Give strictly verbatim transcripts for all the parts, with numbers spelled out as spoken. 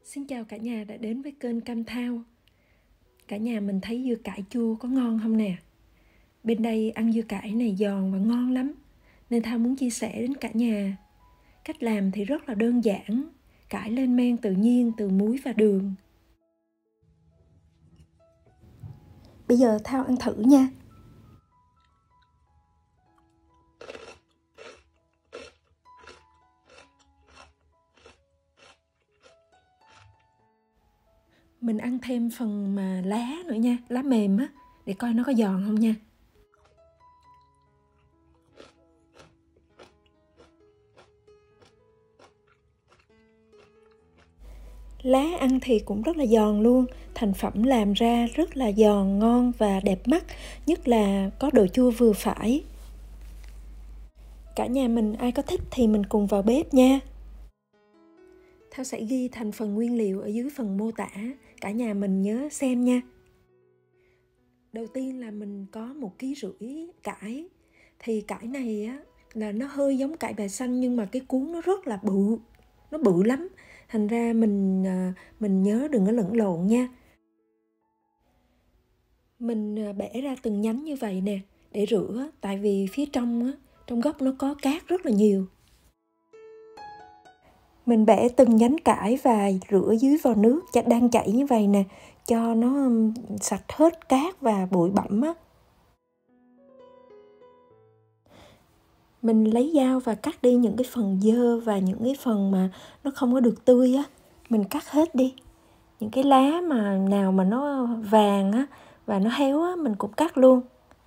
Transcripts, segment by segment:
Xin chào cả nhà đã đến với kênh Cam Thao. Cả nhà mình thấy dưa cải chua có ngon không nè? Bên đây ăn dưa cải này giòn và ngon lắm, nên Thao muốn chia sẻ đến cả nhà. Cách làm thì rất là đơn giản, cải lên men tự nhiên từ muối và đường. Bây giờ Thao ăn thử nha. Mình ăn thêm phần mà lá nữa nha, lá mềm á, để coi nó có giòn không nha. Lá ăn thì cũng rất là giòn luôn, thành phẩm làm ra rất là giòn, ngon và đẹp mắt, nhất là có độ chua vừa phải. Cả nhà mình ai có thích thì mình cùng vào bếp nha. Thao sẽ ghi thành phần nguyên liệu ở dưới phần mô tả, cả nhà mình nhớ xem nha. Đầu tiên là mình có một ký rưỡi cải. Thì cải này á là nó hơi giống cải bẹ xanh, nhưng mà cái cuống nó rất là bự, nó bự lắm. Thành ra mình mình nhớ đừng có lẫn lộn nha. Mình bẻ ra từng nhánh như vậy nè, để rửa, tại vì phía trong á, trong gốc nó có cát rất là nhiều. Mình bẻ từng nhánh cải và rửa dưới vò nước đang chảy như vậy nè, cho nó sạch hết cát và bụi bặm á. Mình lấy dao và cắt đi những cái phần dơ và những cái phần mà nó không có được tươi á, mình cắt hết đi. Những cái lá mà nào mà nó vàng á và nó héo á, mình cũng cắt luôn.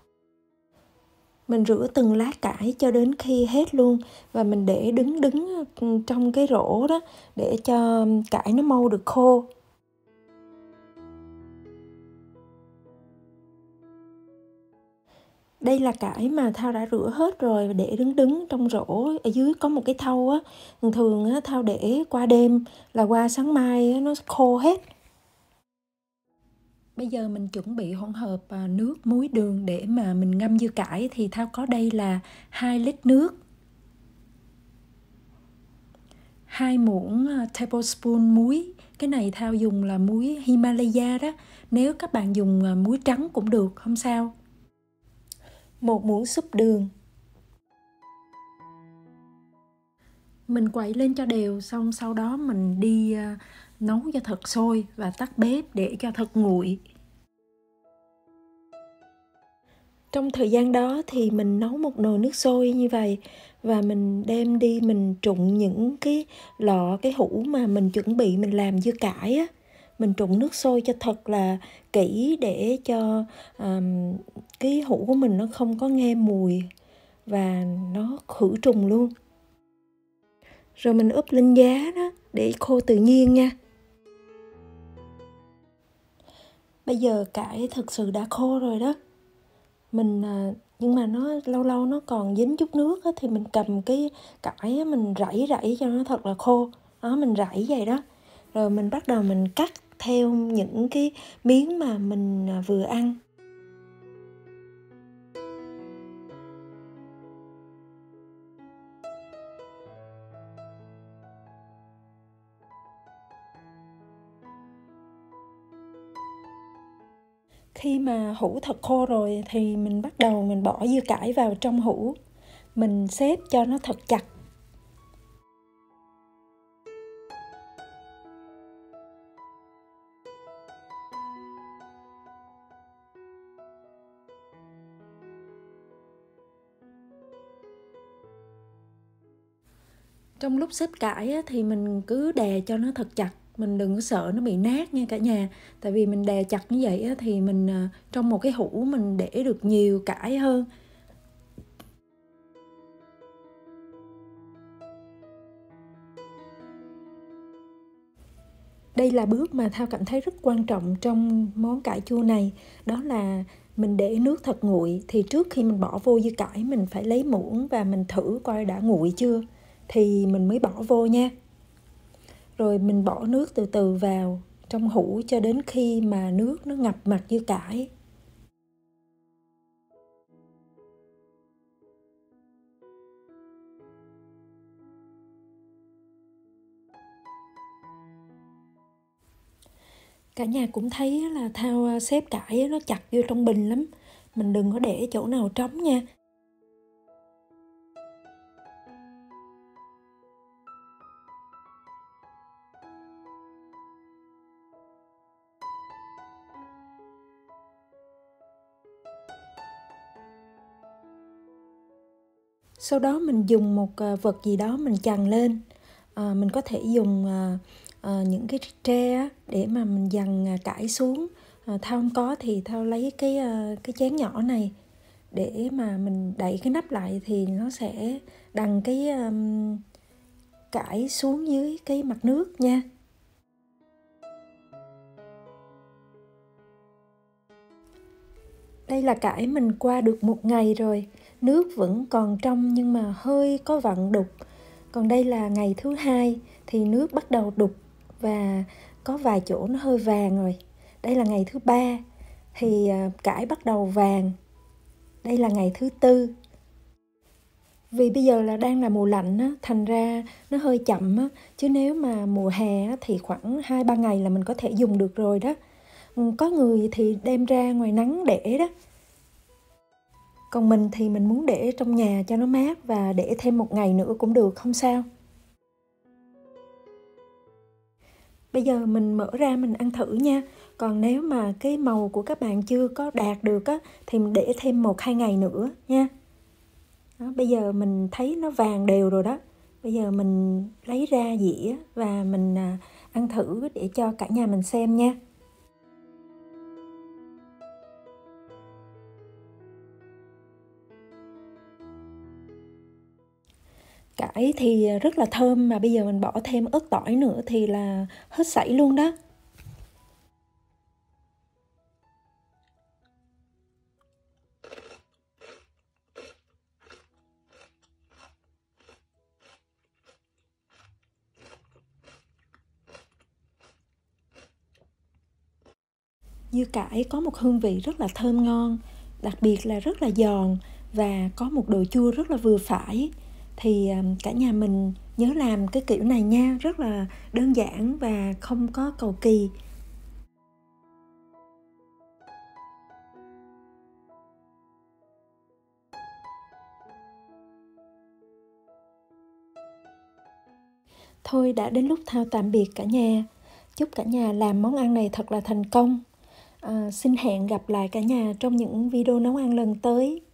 Mình rửa từng lá cải cho đến khi hết luôn, và mình để đứng đứng trong cái rổ đó để cho cải nó mau được khô. Đây là cải mà Thao đã rửa hết rồi, để đứng đứng trong rổ. Ở dưới có một cái thau á, thường thường á Thao để qua đêm là qua sáng mai á, nó khô hết. Bây giờ mình chuẩn bị hỗn hợp nước, muối, đường để mà mình ngâm dưa cải. Thì Thao có đây là hai lít nước, hai muỗng tablespoon muối. Cái này Thao dùng là muối Himalaya đó. Nếu các bạn dùng muối trắng cũng được, không sao. Một muỗng súp đường. Mình quậy lên cho đều, xong sau đó mình đi uh, nấu cho thật sôi và tắt bếp để cho thật nguội. Trong thời gian đó thì mình nấu một nồi nước sôi như vậy, và mình đem đi mình trụng những cái lọ, cái hũ mà mình chuẩn bị mình làm dưa cải á. Mình trụng nước sôi cho thật là kỹ để cho um, cái hũ của mình nó không có nghe mùi và nó khử trùng luôn. Rồi mình úp lên giá đó để khô tự nhiên nha. Bây giờ cải thực sự đã khô rồi đó. Mình nhưng mà nó lâu lâu nó còn dính chút nước á, thì mình cầm cái cải á, mình rảy rảy cho nó thật là khô. Đó, mình rảy vậy đó. Rồi mình bắt đầu mình cắt theo những cái miếng mà mình vừa ăn. Khi mà hũ thật khô rồi thì mình bắt đầu mình bỏ dưa cải vào trong hũ. Mình xếp cho nó thật chặt. Trong lúc xếp cải á, thì mình cứ đè cho nó thật chặt. Mình đừng có sợ nó bị nát nha cả nhà. Tại vì mình đè chặt như vậy á, thì mình trong một cái hũ mình để được nhiều cải hơn. Đây là bước mà Thao cảm thấy rất quan trọng trong món cải chua này. Đó là mình để nước thật nguội. Thì trước khi mình bỏ vô dưa cải, mình phải lấy muỗng và mình thử coi đã nguội chưa, thì mình mới bỏ vô nha. Rồi mình bỏ nước từ từ vào trong hũ cho đến khi mà nước nó ngập mặt dưa cải. Cả nhà cũng thấy là Thao xếp cải nó chặt vô trong bình lắm. Mình đừng có để chỗ nào trống nha. Sau đó mình dùng một vật gì đó mình chằng lên. À, mình có thể dùng à, à, những cái tre để mà mình dằn cải xuống. À, Thao không có thì Thao lấy cái cái chén nhỏ này để mà mình đậy cái nắp lại thì nó sẽ đằng cái um, cải xuống dưới cái mặt nước nha. Đây là cải mình qua được một ngày rồi, nước vẫn còn trong nhưng mà hơi có vặn đục. Còn đây là ngày thứ hai thì nước bắt đầu đục và có vài chỗ nó hơi vàng rồi. Đây là ngày thứ ba thì cải bắt đầu vàng. Đây là ngày thứ tư. Vì bây giờ là đang là mùa lạnh á, thành ra nó hơi chậm á, chứ nếu mà mùa hè á, thì khoảng hai ba ngày là mình có thể dùng được rồi đó. Có người thì đem ra ngoài nắng để đó. Còn mình thì mình muốn để trong nhà cho nó mát và để thêm một ngày nữa cũng được, không sao. Bây giờ mình mở ra mình ăn thử nha. Còn nếu mà cái màu của các bạn chưa có đạt được á, thì mình để thêm một hai ngày nữa nha. Đó, bây giờ mình thấy nó vàng đều rồi đó. Bây giờ mình lấy ra dĩa và mình ăn thử để cho cả nhà mình xem nha. Cải thì rất là thơm mà bây giờ mình bỏ thêm ớt tỏi nữa thì là hết sảy luôn đó. Dưa cải có một hương vị rất là thơm ngon, đặc biệt là rất là giòn và có một độ chua rất là vừa phải. Thì cả nhà mình nhớ làm cái kiểu này nha, rất là đơn giản và không có cầu kỳ. Thôi đã đến lúc Thao tạm biệt cả nhà. Chúc cả nhà làm món ăn này thật là thành công. À, xin hẹn gặp lại cả nhà trong những video nấu ăn lần tới.